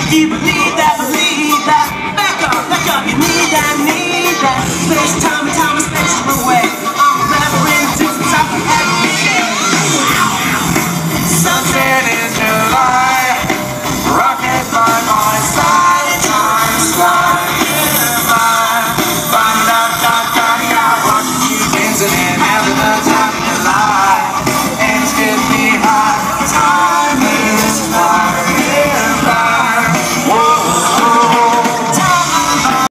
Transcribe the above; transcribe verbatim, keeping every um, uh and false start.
You believe that, believe that. Back up, back up, you need that, need that. Space, time, and time, and space away.